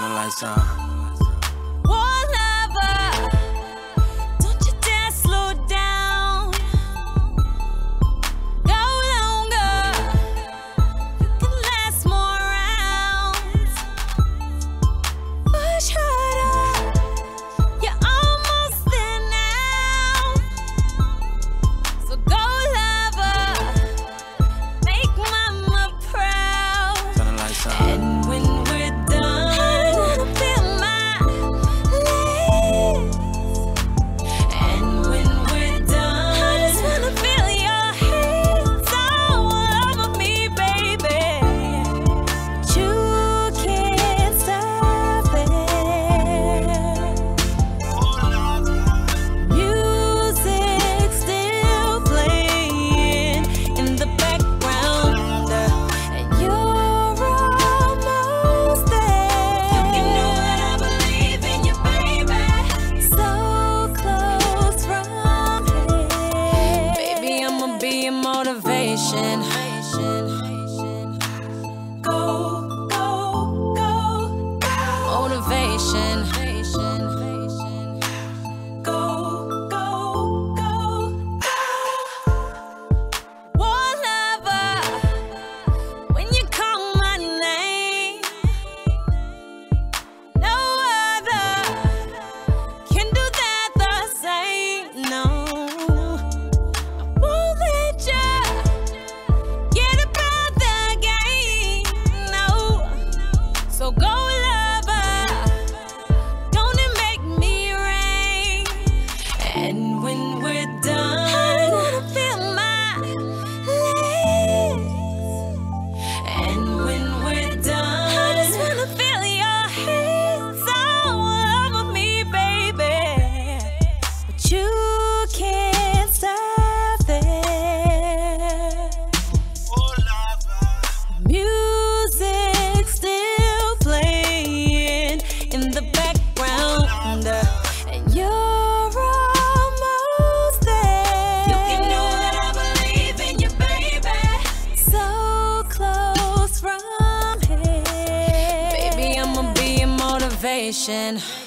Turn the lights on. Motivation. Go, go, go. Motivation. Go, go, go. One lover, when you call my name, no other can do that the same. No. So go lover, gonna make me rain. And when we're done, I wanna feel my legs. And when we're done, I just wanna feel your hands all over me, baby. But you can't stop that. Oh, lover. Music still in the background, and you're almost there. You can know that I believe in you, baby. So close from here, baby. I'ma be your motivation.